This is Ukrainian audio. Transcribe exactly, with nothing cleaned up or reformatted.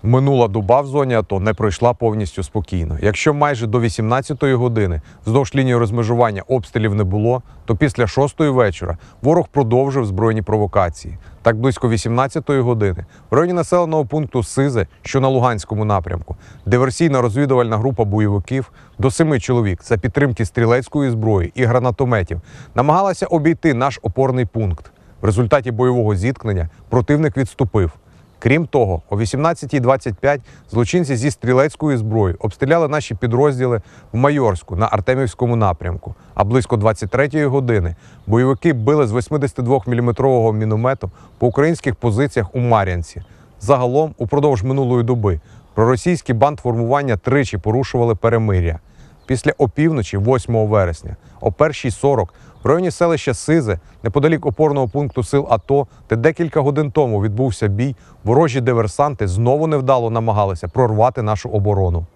Минула доба в зоні АТО не пройшла повністю спокійно. Якщо майже до вісімнадцятої години вздовж лінії розмежування обстрілів не було, то після шостої вечора ворог продовжив збройні провокації. Так близько вісімнадцятої години в районі населеного пункту Сизе, що на Луганському напрямку, диверсійно-розвідувальна група бойовиків до семи чоловік за підтримки стрілецької зброї і гранатометів намагалася обійти наш опорний пункт. В результаті бойового зіткнення противник відступив. Крім того, о вісімнадцятій двадцять п'ять злочинці зі стрілецької зброї обстріляли наші підрозділи в Майорську на Артемівському напрямку, а близько двадцять третьої години бойовики били з вісімдесятидвоміліметрового міномету по українських позиціях у Мар'янці. Загалом, упродовж минулої доби, проросійські бандформування тричі порушували перемир'я. Після опівночі, восьмого вересня, о першій сорок в районі селища Сизе, неподалік опорного пункту сил АТО, де декілька годин тому відбувся бій, ворожі диверсанти знову невдало намагалися прорвати нашу оборону.